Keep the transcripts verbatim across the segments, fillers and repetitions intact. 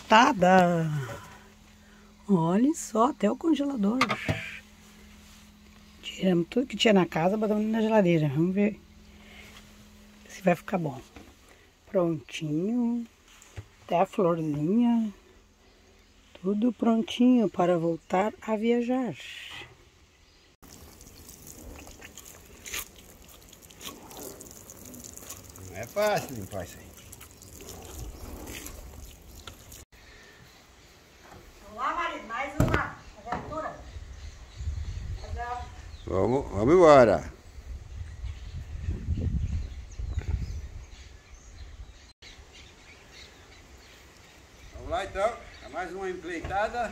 empreitada. Olha só, até o congelador. Tiramos tudo que tinha na casa, botamos na geladeira. Vamos ver se vai ficar bom. Prontinho. Até a florzinha. Tudo prontinho para voltar a viajar. Não é fácil limpar isso aí. Vamos lá, marido, mais uma aventura. Vamos, vamos embora. Vamos lá então, é mais uma empreitada.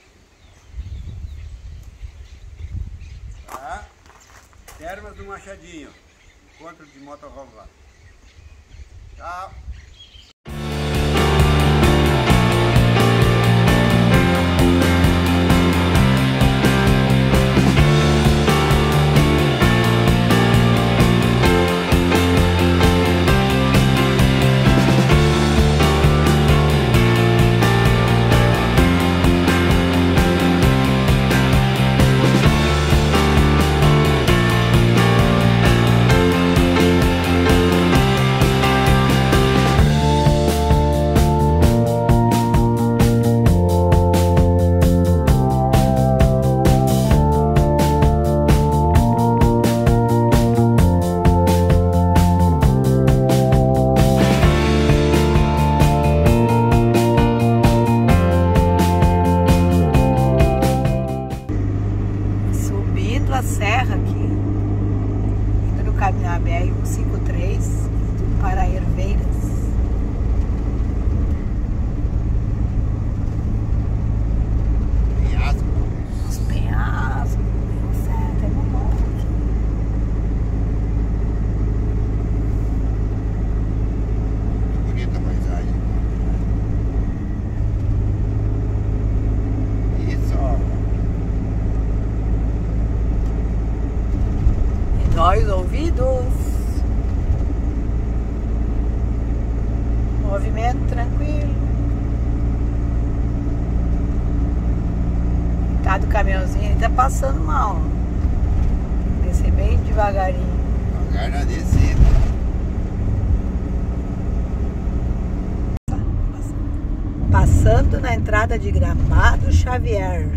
Tá? Termas do Machadinho. Encontro de motorhome lá. Tchau. A serra aqui, indo no caminho da B R cento e cinquenta e três, indo para Herveiras. Penhasco. Os penhascos, tem um monte aqui. Que bonita a paisagem. Isso, ó. Dói os ouvidos. Movimento tranquilo. Tá do caminhãozinho, ele tá passando mal. Descer bem devagarinho. Devagar na descida. Passando na entrada de Gramado Xavier.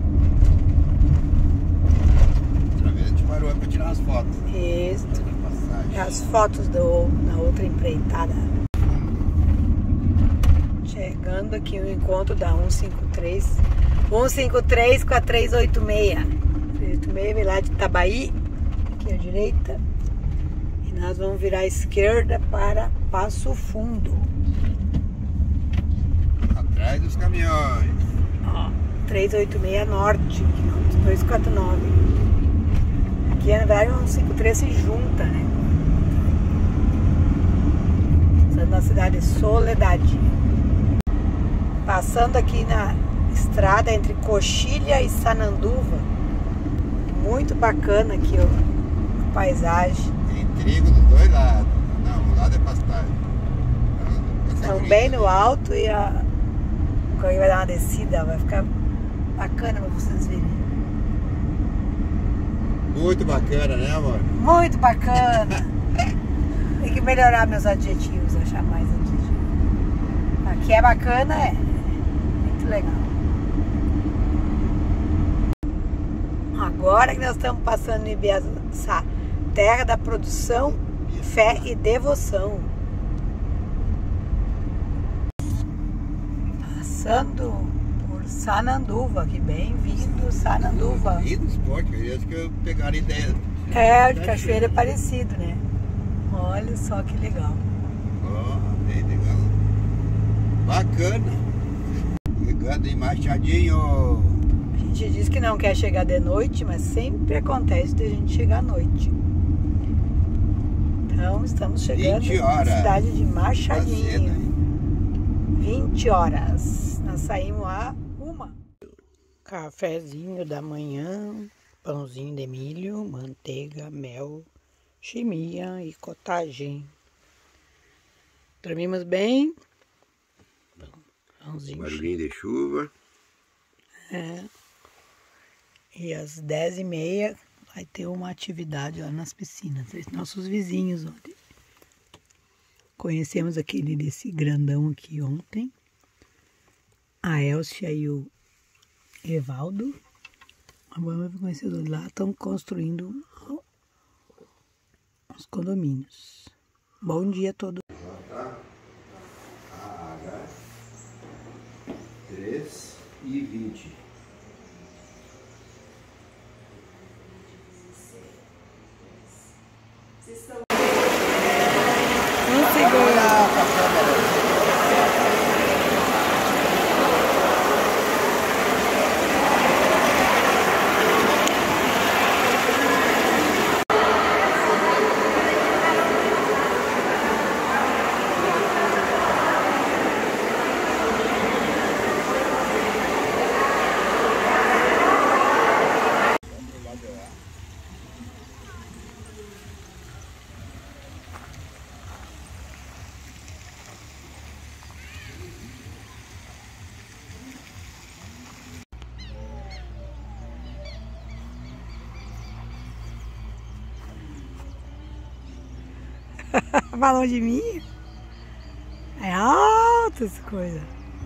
Parou para tirar as fotos. Isso. As fotos do, da outra empreitada. Chegando aqui o encontro da cento e cinquenta e três. cento e cinquenta e três com a trezentos e oitenta e seis. trezentos e oitenta e seis vem lá de Itabaí. Aqui à direita. E nós vamos virar à esquerda para Passo Fundo. Atrás dos caminhões. Ó, trezentos e oitenta e seis Norte, quilômetro duzentos e quarenta e nove. Aqui, na verdade, o cento e cinquenta e três se junta, né? Estamos na cidade de Soledade. Passando aqui na estrada entre Coxilha e Sananduva. Muito bacana aqui, ó, a paisagem. Tem trigo dos dois lados. Não, um lado é pastagem. Estão bem no alto e a... Quando vai dar uma descida, vai ficar bacana para vocês verem. Muito bacana, né, amor? Muito bacana. Tem que melhorar meus adjetivos, achar mais adjetivos. Aqui é bacana, é. Muito legal. Agora que nós estamos passando em Ibiaçá, terra da produção, fé e devoção. Passando por Sananduva, que bem-vindo, Sananduva. Bem-vindo esporte, queria que eu pegar ideia. É, de cachoeira é parecido, né? Olha só que legal. Ó, oh, bem legal. Bacana. Chegando em Machadinho. A gente diz que não quer chegar de noite, mas sempre acontece de a gente chegar à noite. Então, estamos chegando na cidade de Machadinho. vinte horas. Nós saímos a uma. Cafezinho da manhã, pãozinho de milho, manteiga, mel, chimia e cotagem. Dormimos bem. Pãozinho barulhinho de chuva. É. E às dez e meia vai ter uma atividade lá nas piscinas. Nossos vizinhos ontem. Conhecemos aquele desse grandão aqui ontem. A Elcia e o Evaldo. Vamos conhecer lá, estão construindo os condomínios. Bom dia a todos. três e vinte. Vamos segurar a câmera. Falou de mim? É alta essa coisa.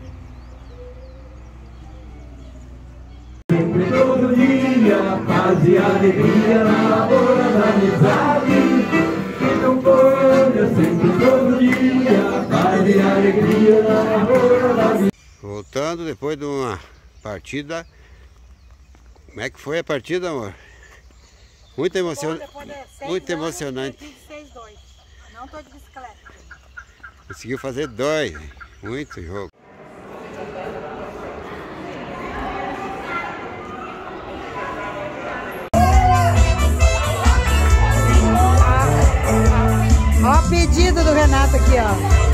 Todo dia, paz e alegria na lavoura da amizade. E não colha sempre todo dia, paz e alegria na lavoura da amizade. Voltando depois de uma partida. Como é que foi a partida, amor? Muito emocionante. Muito emocionante. Não tô de bicicleta. Conseguiu fazer dois. Muito jogo. Ó o pedido do Renato aqui, ó.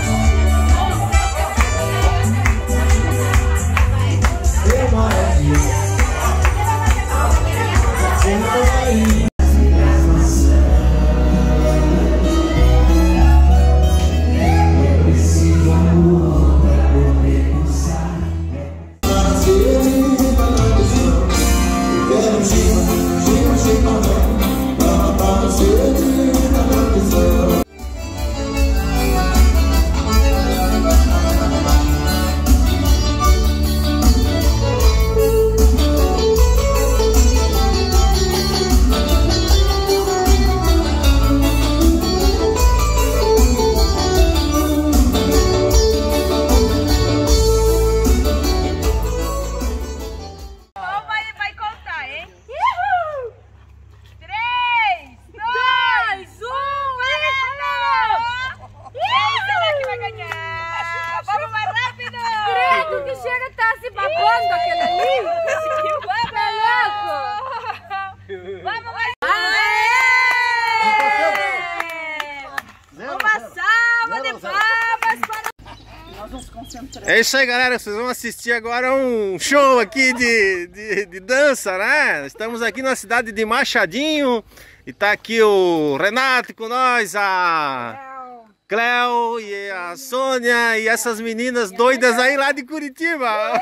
É isso aí, galera, vocês vão assistir agora um show aqui de, de, de dança, né? Estamos aqui na cidade de Machadinho e tá aqui o Renato com nós, a Cleo e a Sônia e essas meninas doidas aí lá de Curitiba.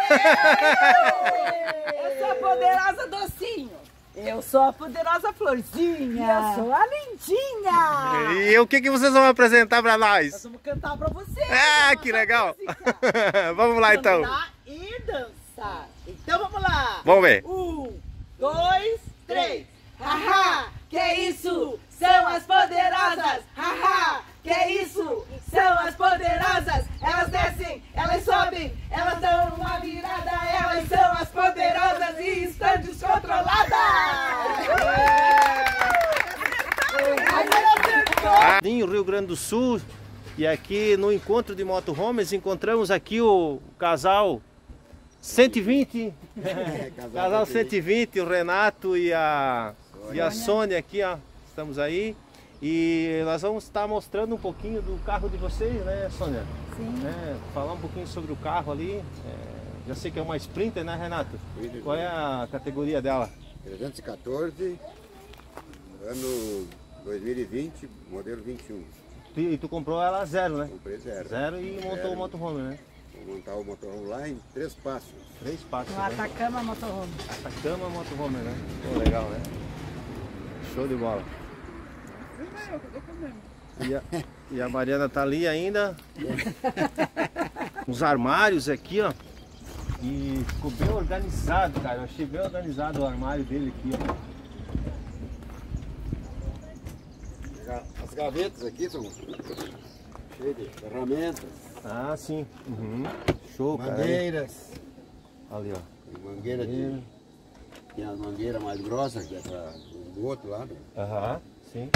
Eu sou a poderosa Docinho. Eu sou a poderosa Florzinha. Eu sou a Lindinha. E o que, que vocês vão apresentar pra nós? Nós vamos cantar pra vocês. Ah, que legal. Vamos lá então. Cantar e dançar. Então vamos lá. Vamos ver. Um, dois, três. Haha, que isso? São as poderosas. Haha, que isso? São as poderosas. Elas descem, elas sobem, elas dão uma virada. Elas são as poderosas e estão descontroladas. Rio Grande do Sul, e aqui no encontro de motorhomes encontramos aqui o casal cento e vinte, é, casal, casal cento e vinte, o Renato e a, e a Sônia aqui, ó, estamos aí e nós vamos estar mostrando um pouquinho do carro de vocês, né, Sônia? Sim. É, falar um pouquinho sobre o carro ali, é, já sei que é uma Sprinter, né, Renato? Qual é a categoria dela? trezentos e quatorze, ano dois mil e vinte, modelo vinte e um. E tu comprou ela zero, né? Comprei zero. Zero e montou zero. o motorhome, né? Vou montar o motorhome lá em três passos. Três passos. No né? Atacama Motorhome. Atacama Motorhome, né? Pô, legal, né? Show de bola. E a, e a Mariana tá ali ainda. Os armários aqui, ó. E ficou bem organizado, cara. Eu achei bem organizado o armário dele aqui, ó. As gavetas aqui são cheias de ferramentas. Ah, sim. Uhum. Show, cara. Mangueiras. Ali, ó. Tem mangueira de... Tem as mangueiras mais grossas, que é para o outro lado. Aham, sim.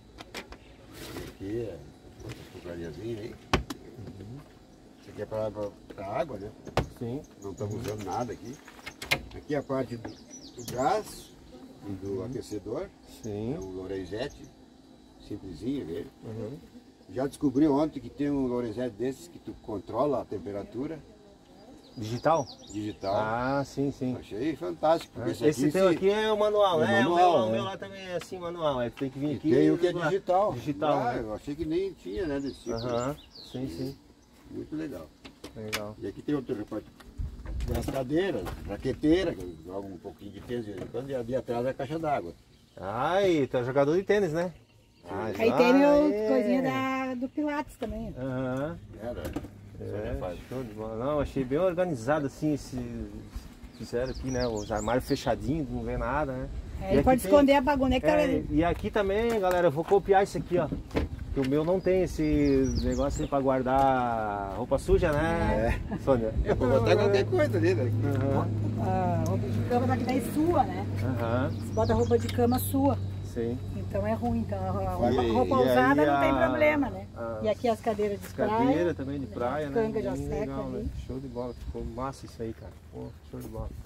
E aqui é outra porcariazinha aí. Uhum. Isso aqui é para água, né? Sim. Não estamos usando nada aqui. Aqui é a parte do, do gás e do uhum. aquecedor. Sim. É um Lorenzetti, simplesinho dele. Uhum. Já descobri ontem que tem um Lorenzetti desses que tu controla a temperatura. Digital? Digital. Ah, sim, sim. Achei fantástico. Ah, Esse, esse aqui, teu se... aqui é o manual, é né? manual, o meu, é. o meu lá também é assim, manual. É que tem que vir E aqui. tem o que é lá. digital. Digital, Ah, né? eu achei que nem tinha, né, desse tipo. Aham, sim, sim. Muito legal. Legal. E aqui tem outro repórter. Tem as cadeiras, raqueteira, que eu jogo um pouquinho de tênis de vez em quando, e ali atrás é a caixa d'água. Ai, tu é jogador de tênis, né? Ah, Aí já tem meu é. coisinha da, do Pilates também. Aham. Era. É, show de bola. Não, achei bem organizado assim esse. Fizeram aqui, né? Os armários fechadinhos, não vê nada, né? É, E ele aqui pode tem- esconder a bagunça que tá É, ali. e aqui também, galera, eu vou copiar isso aqui, ó. Que o meu não tem esse negócio aí pra guardar roupa suja, né? É. Sônia? É pra botar qualquer coisa ali, né? Aham, A roupa de cama daqui daí sua, né? aham, Você bota a roupa de cama sua. sim. Então é ruim. Então a roupa, E- roupa e aí usada não tem a- problema, né? a- E aqui as cadeiras de praia. Cadeira também de praia, né? Canga já Bem seca legal, ali. né? Show de bola, ficou massa isso aí, cara. Pô, show de bola.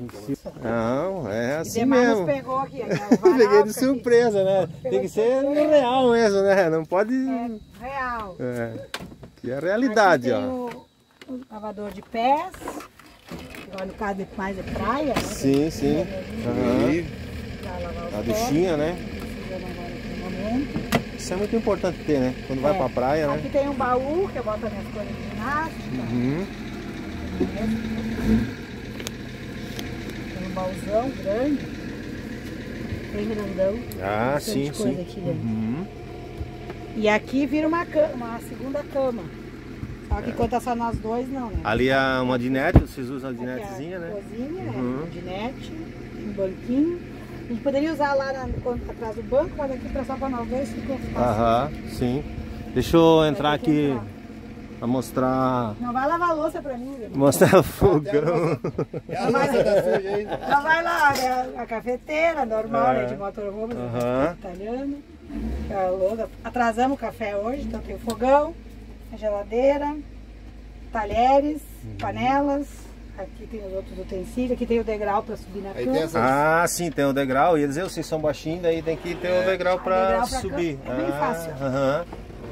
Não, é E assim demais nos mesmo. pegou aqui. aqui, ó, o varal, Peguei de aqui. surpresa, né? Tem que ser no real mesmo, né? Não pode. É real. É. Que é a realidade, Aqui tem ó. o, o lavador de pés. Agora no caso de mais é praia, né? Sim, sim. Aham. Pra lavar os A pés. duchinha, né? Precisando agora aqui no momento. Isso é muito importante ter, né? Quando vai É. pra praia, Aqui né? tem um baú que eu boto as minhas coisas de ginástica. Uhum. Tem um baúzão grande. Bem grandão. Ah, Bastante sim, coisa sim. aqui dentro. Uhum. E aqui vira uma, cama, uma segunda cama. Só que quando tá só nós dois, não, né? Ali é uma dinete, vocês usam a Aqui é dinetezinha, a né? cozinha, Uhum. é, dinete, um banquinho. A gente poderia usar lá na, quando- atrás do banco, mas aqui pra só para nós dois ficou fácil. Aham, sim. Deixa eu entrar Vai ter que aqui entrar. pra mostrar. Não vai lavar a louça pra mim, Guilherme. Mostrar o fogão. E a louça tá suja ainda. Não vai lá, né? A cafeteira normal, É. né? De motorhome, Aham. italiano. A louça. Atrasamos o café hoje, então tem o fogão, a geladeira, talheres, Uhum. panelas. Aqui tem os outros utensílios, aqui tem o degrau para subir na Aí cama. tem essas... Ah, sim, tem o degrau. Ia dizer, vocês são baixinhos, daí tem que ter o degrau pra degrau pra subir. cama. É bem Ah, fácil. aham.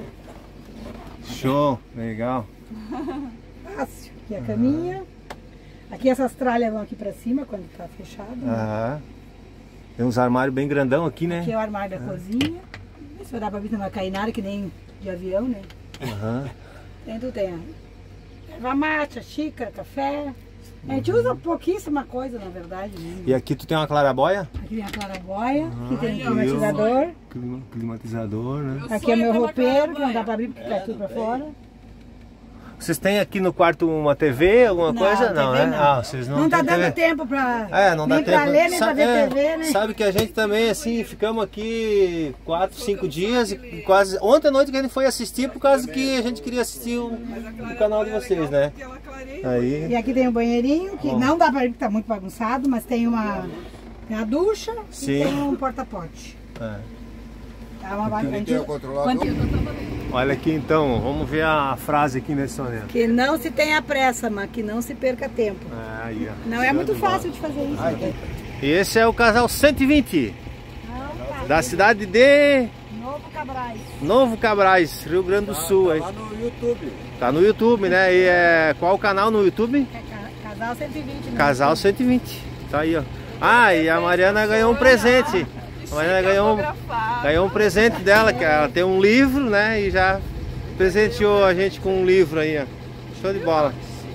Show, legal. Fácil. Aqui a caminha. Aqui essas tralhas vão aqui para cima quando tá fechado. né? Aham. Tem uns armários bem grandão aqui, né? Aqui é o armário da cozinha. Isso vai dar para vir não vai cair nada, que nem de avião, né? Aham. Dentro tem a erva mate, a xícara, café. A gente usa pouquíssima coisa, na verdade. Né? E aqui tu tem uma clarabóia? Aqui tem a clarabóia, aqui tem Ai, climatizador. Clima- Climatizador, né? Aqui é meu roupeiro, que não dá para abrir porque tá tudo para fora. Vocês têm aqui no quarto uma T V, alguma Não, coisa? Não, T V né? não. Ah, vocês não Não tá têm dando T V. tempo para É, não dá nem tempo. para ler, nem para Sa- ver é, T V, né? Sabe que a gente também, assim, ficamos aqui quatro, cinco dias e quase... Ontem à noite que a gente foi assistir por causa que a gente queria assistir o, o canal de vocês, né? Aí... E aqui tem o banheirinho, que Ó. não dá para ver que tá muito bagunçado, mas tem uma, tem a ducha Sim. e tem um porta-pote. É. Tá uma Aqui tem o controlador. Quanto- Olha aqui então, vamos ver a frase aqui, né, Sônia? Que não se tenha pressa, mas que não se perca tempo. É, aí, ó. Não é muito fácil de fazer isso. né? Esse é o casal cento e vinte, Não, tá. da cidade de Novo Cabrais. Novo Cabrais, Rio Grande do Sul. Aí. Lá no YouTube. Tá no YouTube, né? E é... qual o canal no YouTube? É ca- casal cento e vinte. né? Casal cento e vinte. Tá aí, ó. Ah, e a Mariana ganhou um presente. A Mariana ganhou um, ganhou um presente dela, que ela tem um livro, né? E já presenteou a gente com um livro aí, ó. Show de bola.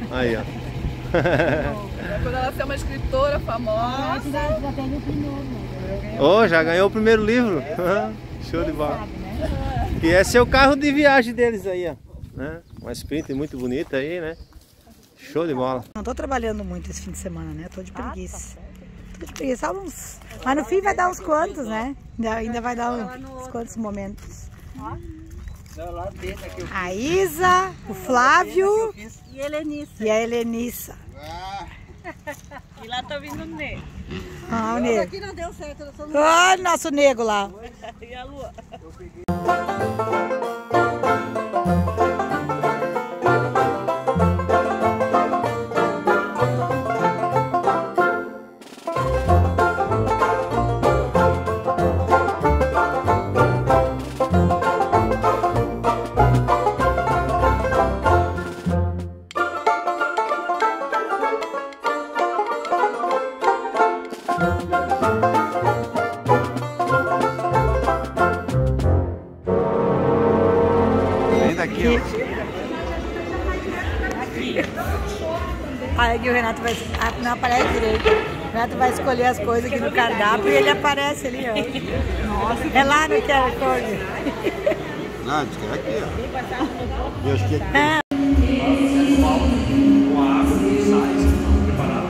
Aí, ó. Quando ela ser uma escritora famosa. Já tem o primeiro, né? Oh, já ganhou o primeiro livro. Show de bola. E esse é o carro de viagem deles aí, ó. Né? Uma Sprinter muito bonita aí, né? Show de bola. Não tô trabalhando muito esse fim de semana, né? Tô de preguiça. Tô de preguiça, só uns... Mas no fim vai dar uns quantos, né? Ainda, ainda vai dar uns quantos momentos. A Isa, o Flávio E a Helenice. e a Helenissa. E lá tá vindo o Nego. Ah, o nego. Aqui não deu certo, eu sou no... Ah, nosso nego lá. E a Lua. Aqui, Olha aqui, o Renato vai... Ah, não aparece direito. O Renato vai escolher as coisas aqui no cardápio e ele aparece ali, ó. Nossa. É lá no Q R Code. não, diz que é aqui, ó. Eu acho que é aqui. É. Com a água e sais preparada.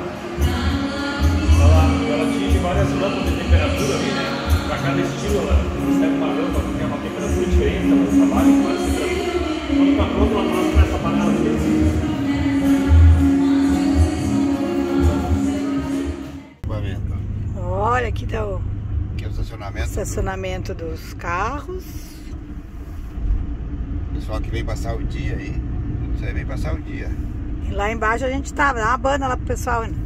Ela, ela atinge várias lâmpadas de temperatura ali, né? Para cada estilo, ela recebe uma lâmpada que tem uma temperatura diferente, ela trabalha com várias temperaturas. Quando está pronto, ela passa nessa panela aqui. Olha, aqui tá o Aqui é o estacionamento. estacionamento dos carros. Pessoal que vem passar o dia aí. Você vem passar o dia. E lá embaixo a gente tava, dá uma banda lá pro pessoal, né?